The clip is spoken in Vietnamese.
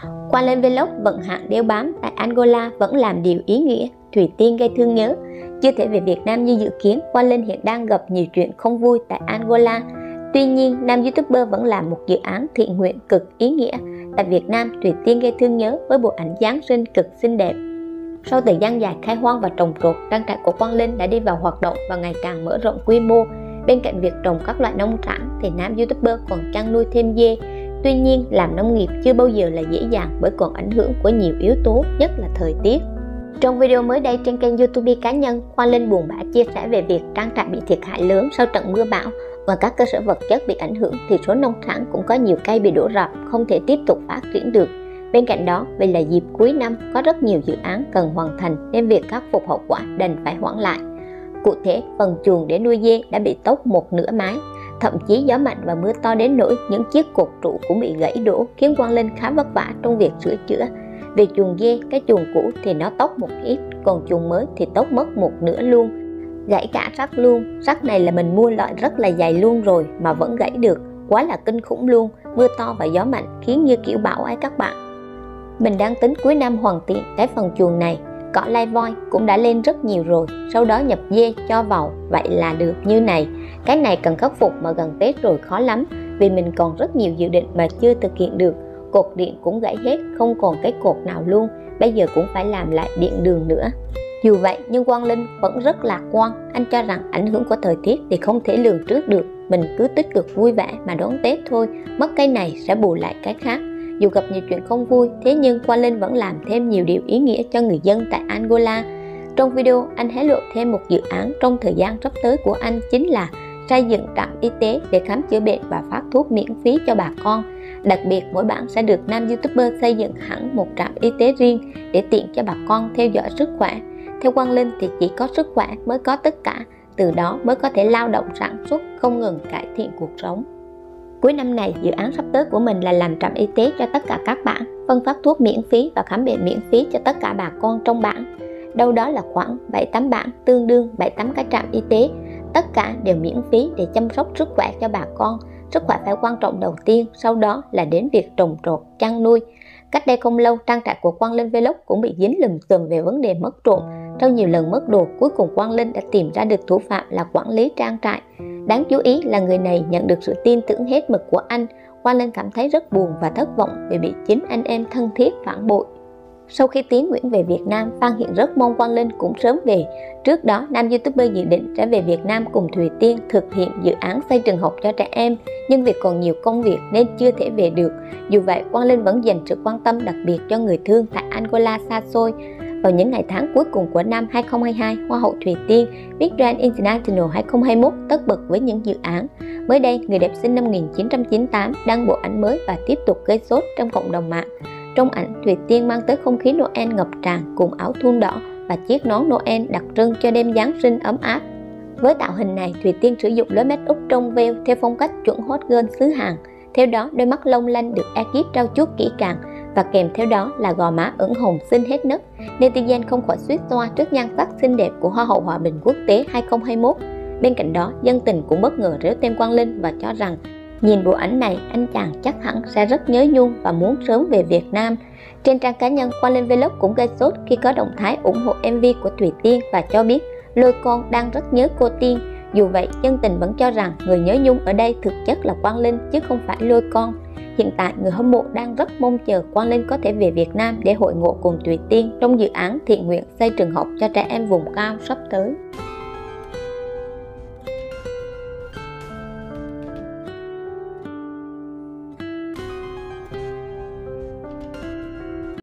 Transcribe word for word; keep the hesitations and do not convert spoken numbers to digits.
Quang Linh Vlog vận hạn đeo bám tại Angola vẫn làm điều ý nghĩa. Thủy Tiên gây thương nhớ. Chưa thể về Việt Nam như dự kiến, Quang Linh hiện đang gặp nhiều chuyện không vui tại Angola. Tuy nhiên, nam YouTuber vẫn làm một dự án thiện nguyện cực ý nghĩa. Tại Việt Nam, Thủy Tiên gây thương nhớ với bộ ảnh Giáng sinh cực xinh đẹp. Sau thời gian dài khai hoang và trồng trọt, trang trại của Quang Linh đã đi vào hoạt động và ngày càng mở rộng quy mô. Bên cạnh việc trồng các loại nông sản thì nam YouTuber còn chăn nuôi thêm dê. Tuy nhiên, làm nông nghiệp chưa bao giờ là dễ dàng bởi còn ảnh hưởng của nhiều yếu tố, nhất là thời tiết. Trong video mới đây trên kênh YouTube cá nhân, Quang Linh buồn bã chia sẻ về việc trang trại bị thiệt hại lớn sau trận mưa bão và các cơ sở vật chất bị ảnh hưởng thì số nông sản cũng có nhiều cây bị đổ rập, không thể tiếp tục phát triển được. Bên cạnh đó, vì là dịp cuối năm có rất nhiều dự án cần hoàn thành nên việc khắc phục hậu quả đành phải hoãn lại. Cụ thể, phần chuồng để nuôi dê đã bị tốc một nửa mái. Thậm chí gió mạnh và mưa to đến nỗi những chiếc cột trụ cũng bị gãy đổ, khiến Quang Linh khá vất vả trong việc sửa chữa. Về chuồng dê, cái chuồng cũ thì nó tốc một ít, còn chuồng mới thì tốc mất một nửa luôn. Gãy cả sắt luôn. Sắt này là mình mua loại rất là dày luôn rồi mà vẫn gãy được, quá là kinh khủng luôn. Mưa to và gió mạnh khiến như kiểu bão ấy các bạn. Mình đang tính cuối năm hoàn thiện cái phần chuồng này. Cỏ lai voi cũng đã lên rất nhiều rồi, sau đó nhập dê cho vào, vậy là được như này. Cái này cần khắc phục mà gần Tết rồi khó lắm, vì mình còn rất nhiều dự định mà chưa thực hiện được. Cột điện cũng gãy hết, không còn cái cột nào luôn, bây giờ cũng phải làm lại điện đường nữa. Dù vậy nhưng Quang Linh vẫn rất lạc quan. Anh cho rằng ảnh hưởng của thời tiết thì không thể lường trước được, mình cứ tích cực vui vẻ mà đón Tết thôi, mất cái này sẽ bù lại cái khác. Dù gặp nhiều chuyện không vui, thế nhưng Quang Linh vẫn làm thêm nhiều điều ý nghĩa cho người dân tại Angola. Trong video, anh hé lộ thêm một dự án trong thời gian sắp tới của anh, chính là xây dựng trạm y tế để khám chữa bệnh và phát thuốc miễn phí cho bà con. Đặc biệt, mỗi bản sẽ được nam YouTuber xây dựng hẳn một trạm y tế riêng để tiện cho bà con theo dõi sức khỏe. Theo Quang Linh thì chỉ có sức khỏe mới có tất cả, từ đó mới có thể lao động sản xuất, không ngừng cải thiện cuộc sống. Cuối năm này, dự án sắp tới của mình là làm trạm y tế cho tất cả các bản, phân phát thuốc miễn phí và khám bệnh miễn phí cho tất cả bà con trong bản. Đâu đó là khoảng bảy tám bản, tương đương bảy tám cái trạm y tế. Tất cả đều miễn phí để chăm sóc sức khỏe cho bà con. Sức khỏe phải quan trọng đầu tiên, sau đó là đến việc trồng trọt, chăn nuôi. Cách đây không lâu, trang trại của Quang Linh Vlog cũng bị dính lùm xùm về vấn đề mất trộm. Sau nhiều lần mất đồ, cuối cùng Quang Linh đã tìm ra được thủ phạm là quản lý trang trại. Đáng chú ý là người này nhận được sự tin tưởng hết mực của anh. Quang Linh cảm thấy rất buồn và thất vọng vì bị chính anh em thân thiết phản bội. Sau khi Tiến Nguyễn về Việt Nam, Phan Hiện rất mong Quang Linh cũng sớm về. Trước đó, nam YouTuber dự định sẽ về Việt Nam cùng Thùy Tiên thực hiện dự án xây trường học cho trẻ em, nhưng vì còn nhiều công việc nên chưa thể về được. Dù vậy, Quang Linh vẫn dành sự quan tâm đặc biệt cho người thương tại Angola xa xôi. Vào những ngày tháng cuối cùng của năm hai không hai hai, Hoa hậu Thùy Tiên Miss Grand International hai không hai mốt tất bật với những dự án. Mới đây, người đẹp sinh năm một nghìn chín trăm chín mươi tám đăng bộ ảnh mới và tiếp tục gây sốt trong cộng đồng mạng. Trong ảnh, Thùy Tiên mang tới không khí Noel ngập tràn cùng áo thun đỏ và chiếc nón Noel đặc trưng cho đêm Giáng sinh ấm áp. Với tạo hình này, Thùy Tiên sử dụng lối make up trong veo theo phong cách chuẩn hot girl xứ Hàn. Theo đó, đôi mắt long lanh được ekip trau chuốt kỹ càng và kèm theo đó là gò má ửng hồng xinh hết nấc. Netizen không khỏi xuýt xoa trước nhan sắc xinh đẹp của Hoa hậu Hòa bình quốc tế hai không hai mốt. Bên cạnh đó, dân tình cũng bất ngờ rếu tên Quang Linh và cho rằng nhìn bộ ảnh này, anh chàng chắc hẳn sẽ rất nhớ nhung và muốn sớm về Việt Nam. Trên trang cá nhân, Quang Linh Vlog cũng gây sốt khi có động thái ủng hộ em vê của Thùy Tiên và cho biết Lôi Con đang rất nhớ cô Tiên. Dù vậy, dân tình vẫn cho rằng người nhớ nhung ở đây thực chất là Quang Linh chứ không phải Lôi Con. Hiện tại, người hâm mộ đang rất mong chờ Quang Linh có thể về Việt Nam để hội ngộ cùng Thùy Tiên trong dự án thiện nguyện xây trường học cho trẻ em vùng cao sắp tới.